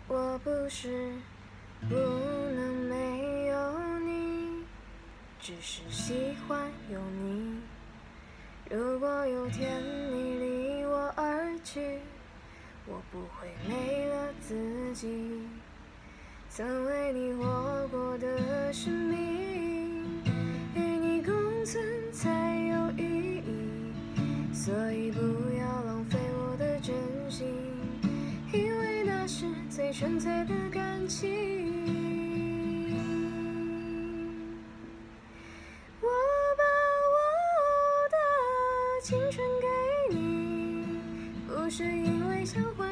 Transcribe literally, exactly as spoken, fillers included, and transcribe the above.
我不是不能没有你，只是喜欢有你。如果有天你离我而去，我不会没了自己。曾为你活过的生命，与你共存才有意义。所以不要浪费我的真心，因为那是最纯粹的感情。我把我的青春给你，不是因为想还